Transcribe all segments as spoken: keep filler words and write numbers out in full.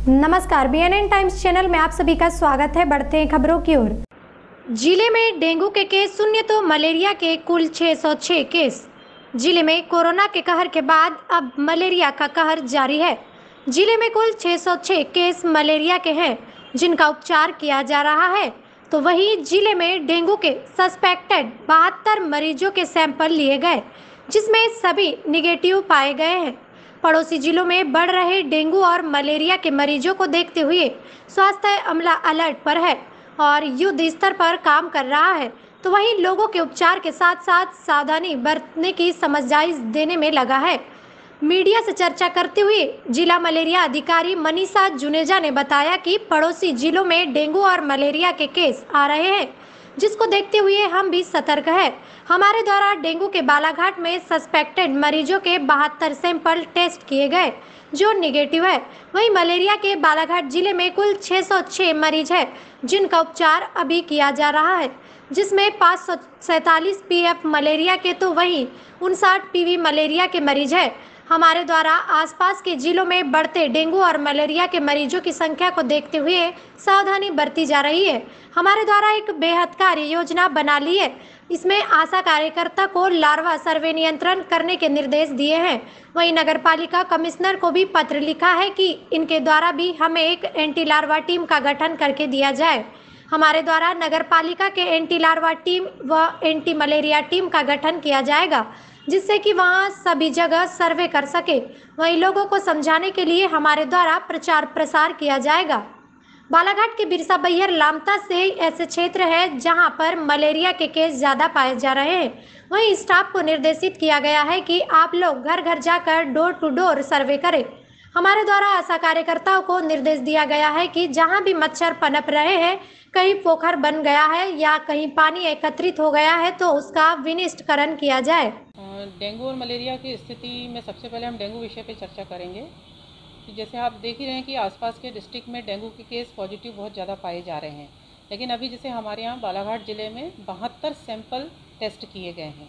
नमस्कार, B N N Times channel में आप सभी का स्वागत है। बढ़ते हैं खबरों की ओर। जिले में डेंगू के केस शून्य तो मलेरिया के कुल छह सौ छह केस। जिले में कोरोना के कहर के बाद अब मलेरिया का कहर जारी है। जिले में कुल छह सौ छह केस मलेरिया के हैं जिनका उपचार किया जा रहा है, तो वहीं जिले में डेंगू के सस्पेक्टेड बहत्तर मरीजों के सैंपल लिए गए जिसमें सभी निगेटिव पाए गए हैं। पड़ोसी जिलों में बढ़ रहे डेंगू और मलेरिया के मरीजों को देखते हुए स्वास्थ्य अमला अलर्ट पर है और युद्ध स्तर पर काम कर रहा है, तो वहीं लोगों के उपचार के साथ साथ सावधानी बरतने की समझाइश देने में लगा है। मीडिया से चर्चा करते हुए जिला मलेरिया अधिकारी मनीषा जुनेजा ने बताया कि पड़ोसी जिलों में डेंगू और मलेरिया के केस आ रहे हैं, जिसको देखते हुए हम भी सतर्क है। हमारे द्वारा डेंगू के बालाघाट में सस्पेक्टेड मरीजों के बहत्तर सैंपल टेस्ट किए गए जो निगेटिव है। वहीं मलेरिया के बालाघाट जिले में कुल छह सौ छह मरीज है जिनका उपचार अभी किया जा रहा है, जिसमें पाँच सौ सैंतालीस पी एफ मलेरिया के तो वहीं उनसाठ पी वी मलेरिया के मरीज है। हमारे द्वारा आसपास के जिलों में बढ़ते डेंगू और मलेरिया के मरीजों की संख्या को देखते हुए सावधानी बरती जा रही है। हमारे द्वारा एक बेहद कार्य योजना बना ली है। इसमें आशा कार्यकर्ता को लार्वा सर्वे नियंत्रण करने के निर्देश दिए हैं। वहीं नगर पालिका कमिश्नर को भी पत्र लिखा है कि इनके द्वारा भी हमें एक एंटी लार्वा टीम का गठन करके दिया जाए। हमारे द्वारा नगर पालिका के एंटी लार्वा टीम व एंटी मलेरिया टीम का गठन किया जाएगा, जिससे कि वहां सभी जगह सर्वे कर सके। वहीं लोगों को समझाने के लिए हमारे द्वारा प्रचार प्रसार किया जाएगा। बालाघाट के बिरसा बैहर लामता से ऐसे क्षेत्र है जहां पर मलेरिया के केस ज़्यादा पाए जा रहे हैं। वहीं स्टाफ को निर्देशित किया गया है कि आप लोग घर घर जाकर डोर टू डोर सर्वे करें। हमारे द्वारा आशा कार्यकर्ताओं को निर्देश दिया गया है कि जहां भी मच्छर पनप रहे हैं, कहीं पोखर बन गया है या कहीं पानी एकत्रित हो गया है, तो उसका विनिष्टकरण किया जाए। डेंगू और मलेरिया की स्थिति में सबसे पहले हम डेंगू विषय पे चर्चा करेंगे। जैसे आप देख ही रहे हैं कि आसपास के डिस्ट्रिक्ट में डेंगू के केस पॉजिटिव बहुत ज़्यादा पाए जा रहे हैं, लेकिन अभी जैसे हमारे यहाँ बालाघाट ज़िले में बहत्तर सैंपल टेस्ट किए गए हैं,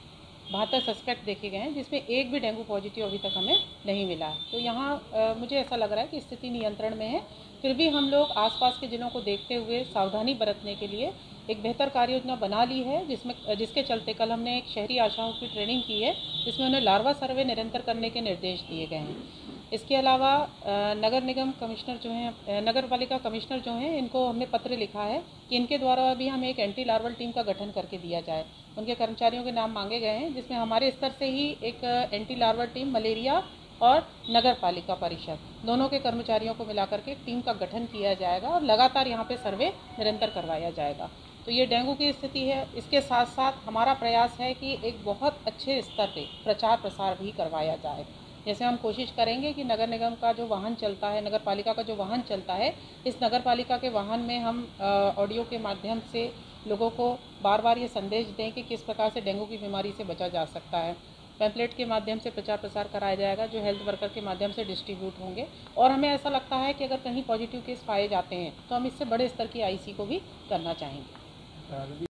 बहत्तर सस्पेक्ट देखे गए हैं, जिसमें एक भी डेंगू पॉजिटिव अभी तक हमें नहीं मिला है। तो यहाँ आ, मुझे ऐसा लग रहा है कि स्थिति नियंत्रण में है। फिर भी हम लोग आसपास के ज़िलों को देखते हुए सावधानी बरतने के लिए एक बेहतर कार्य योजना बना ली है, जिसमें जिसके चलते कल हमने एक शहरी आशाओं की ट्रेनिंग की है, जिसमें उन्हें लार्वा सर्वे निरंतर करने के निर्देश दिए गए हैं। इसके अलावा नगर निगम कमिश्नर जो हैं, नगर पालिका कमिश्नर जो हैं, इनको हमने पत्र लिखा है कि इनके द्वारा भी हमें एक एंटी लार्वल टीम का गठन करके दिया जाए। उनके कर्मचारियों के नाम मांगे गए हैं, जिसमें हमारे स्तर से ही एक एंटी लार्वल टीम मलेरिया और नगर पालिका परिषद दोनों के कर्मचारियों को मिलाकर के टीम का गठन किया जाएगा और लगातार यहाँ पे सर्वे निरंतर करवाया जाएगा। तो ये डेंगू की स्थिति है। इसके साथ साथ हमारा प्रयास है कि एक बहुत अच्छे स्तर पे प्रचार प्रसार भी करवाया जाए। जैसे हम कोशिश करेंगे कि नगर निगम का जो वाहन चलता है, नगर पालिका का जो वाहन चलता है, इस नगर पालिका के वाहन में हम ऑडियो के माध्यम से लोगों को बार बार ये संदेश दें कि किस प्रकार से डेंगू की बीमारी से बचा जा सकता है। पैम्पलेट के माध्यम से प्रचार प्रसार कराया जाएगा, जो हेल्थ वर्कर के माध्यम से डिस्ट्रीब्यूट होंगे। और हमें ऐसा लगता है कि अगर कहीं पॉजिटिव केस पाए जाते हैं तो हम इससे बड़े स्तर की आई सी को भी करना चाहेंगे।